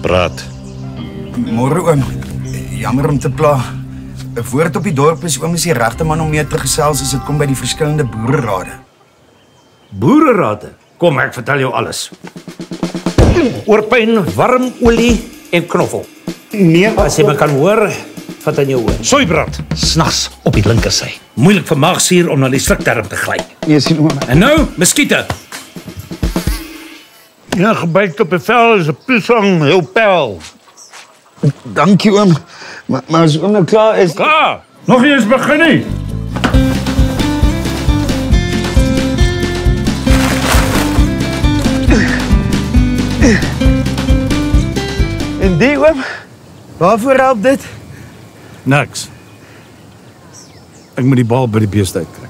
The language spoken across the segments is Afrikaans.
Praat. Môre oom, jammer om te pla. 'n Woord op die dorp is oom is die regte man om mee te gesels as dit kom by die verskillende boererade. Boererade? Kom, ek vertel jou alles. Oorpyn, warm olie en knoffel. Nee, As jy my kan hoor, vat aan jou hoor. Soeibrand, snags op die linkersy. Moeilik vir maagsuur om na die slukdarm te gly. nee, sien oom. En nou, muskiete. Ja, gebyt op die vel is 'n piesang, heel pel. Dankie oom. Maar as oom nou klaar is... Klaar, nog nie eens begin nie. En die oom? Waarvoor help dit? Niks. Ek moet die bal by die beeste uitkry.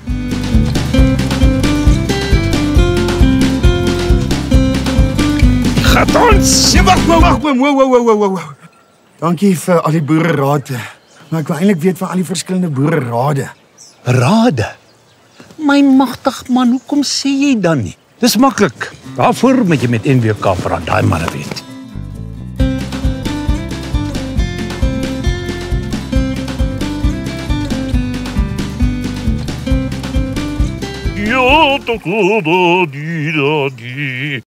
Gaat ons! Nee, wag oom. Wow. Dankie vir al die boererade. Maar ek wil eintlik weet van al die verskillende boererade. Rade. My magtig man, hoekom sê jy dan nie? Dis maklik. Daarvoor moet jy met NWK praat, daai manne weet. Ja,